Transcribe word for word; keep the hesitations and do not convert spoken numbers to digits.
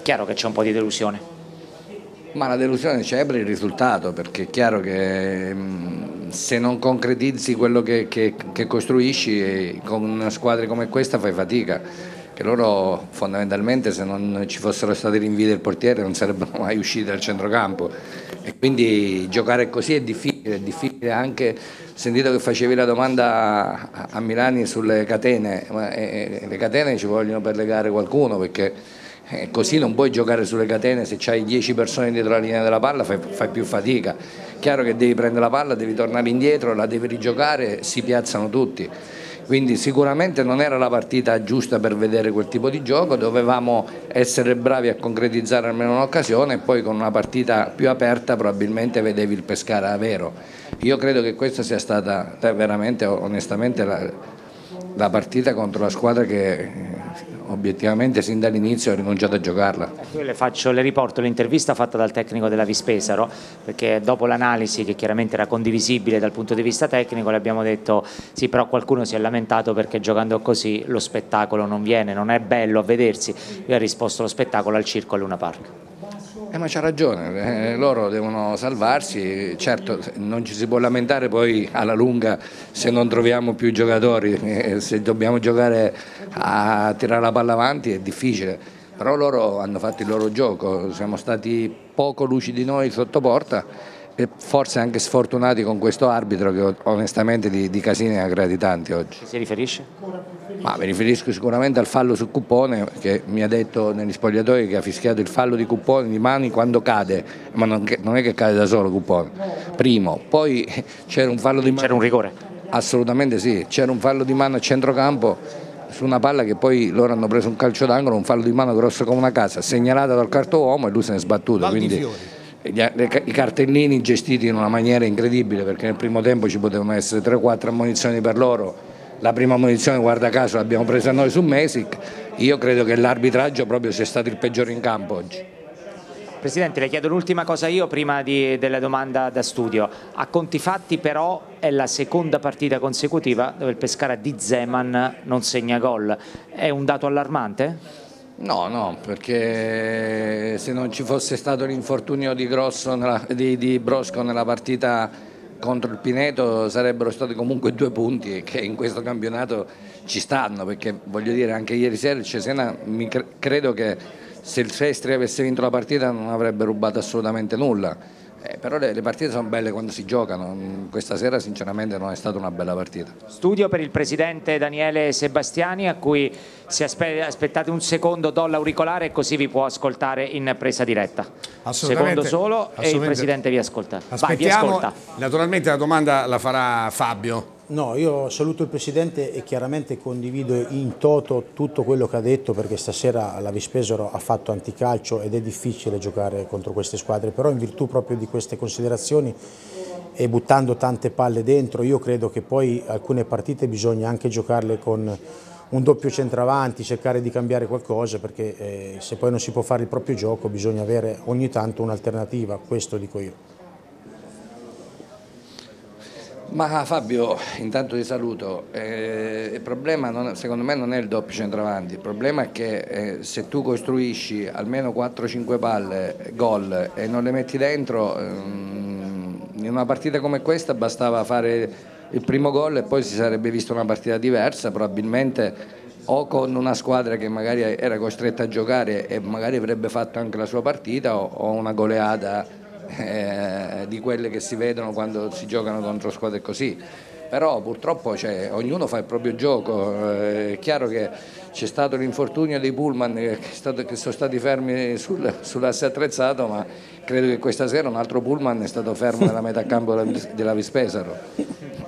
Chiaro che c'è un po' di delusione. Ma la delusione c'è per il risultato, perché è chiaro che mh, se non concretizzi quello che, che, che costruisci, eh, con una squadra come questa fai fatica, che loro fondamentalmente, se non ci fossero stati rinvii del portiere, non sarebbero mai usciti dal centrocampo, e quindi giocare così è difficile, è difficile anche, sentito che facevi la domanda a, a Milani sulle catene, ma eh, le catene ci vogliono per legare qualcuno, perché Eh, così non puoi giocare sulle catene. Se c'hai dieci persone dietro la linea della palla fai, fai più fatica. Chiaro che devi prendere la palla, devi tornare indietro, la devi rigiocare, si piazzano tutti. Quindi sicuramente non era la partita giusta per vedere quel tipo di gioco, dovevamo essere bravi a concretizzare almeno un'occasione, e poi con una partita più aperta probabilmente vedevi il Pescara vero. Io credo che questa sia stata veramente, onestamente, la, la partita contro la squadra che obiettivamente sin dall'inizio ho rinunciato a giocarla. Io le, faccio, le riporto l'intervista fatta dal tecnico della Vispesaro, perché dopo l'analisi, che chiaramente era condivisibile dal punto di vista tecnico, le abbiamo detto sì, però qualcuno si è lamentato perché giocando così lo spettacolo non viene, non è bello a vedersi. Io ho risposto: lo spettacolo al circo a Luna Park. Eh, ma c'ha ragione, eh, loro devono salvarsi, certo non ci si può lamentare poi alla lunga se non troviamo più giocatori, eh, se dobbiamo giocare a tirare la palla avanti è difficile, però loro hanno fatto il loro gioco, siamo stati poco lucidi noi sotto porta e forse anche sfortunati con questo arbitro che onestamente di, di casini ne ha creati tanti oggi. Chi si riferisce? Ma mi riferisco sicuramente al fallo su Cuppone, che mi ha detto negli spogliatoi che ha fischiato il fallo di Cuppone di Mani quando cade, ma non, non è che cade da solo Cuppone, primo, poi c'era un fallo di mano. C'era un rigore? Assolutamente sì, c'era un fallo di mano a centrocampo su una palla che poi loro hanno preso un calcio d'angolo, un fallo di mano grosso come una casa, segnalata dal quarto uomo, e lui se ne è sbattuto. Quindi i cartellini gestiti in una maniera incredibile, perché nel primo tempo ci potevano essere tre quattro ammonizioni per loro. La prima ammonizione, guarda caso, l'abbiamo presa noi su Mesic. Io credo che l'arbitraggio proprio sia stato il peggiore in campo oggi. Presidente, le chiedo l'ultima cosa io prima di, della domanda da studio. A conti fatti però è la seconda partita consecutiva dove il Pescara di Zeman non segna gol. È un dato allarmante? No, no, perché se non ci fosse stato l'infortunio di, di, di Brosco nella partita contro il Pineto sarebbero stati comunque due punti che in questo campionato ci stanno, perché voglio dire, anche ieri sera il Cesena mi cre credo che se il Sestri avesse vinto la partita non avrebbe rubato assolutamente nulla. Eh, però le, le partite sono belle quando si giocano, questa sera sinceramente non è stata una bella partita. Studio per il presidente Daniele Sebastiani, a cui se aspe aspettate un secondo do l'auricolare e così vi può ascoltare in presa diretta. Secondo solo e il presidente vi ascolta. Vai, vi ascolta. Naturalmente la domanda la farà Fabio. No, io saluto il Presidente e chiaramente condivido in toto tutto quello che ha detto, perché stasera la Vispesaro ha fatto anticalcio ed è difficile giocare contro queste squadre, però in virtù proprio di queste considerazioni e buttando tante palle dentro, io credo che poi alcune partite bisogna anche giocarle con un doppio centravanti, cercare di cambiare qualcosa, perché eh, se poi non si può fare il proprio gioco bisogna avere ogni tanto un'alternativa, questo dico io. Ma Fabio, intanto ti saluto, eh, il problema non, secondo me non è il doppio centravanti, il problema è che eh, se tu costruisci almeno quattro cinque palle, gol, e non le metti dentro, ehm, in una partita come questa bastava fare il primo gol e poi si sarebbe vista una partita diversa, probabilmente o con una squadra che magari era costretta a giocare e magari avrebbe fatto anche la sua partita, o, o una goleata Eh, di quelle che si vedono quando si giocano contro squadre così. Però purtroppo cioè, ognuno fa il proprio gioco, eh, è chiaro che c'è stato l'infortunio dei pullman che, stato, che sono stati fermi sul, sull'asse attrezzato, ma credo che questa sera un altro pullman è stato fermo nella metà campo della Vispesaro.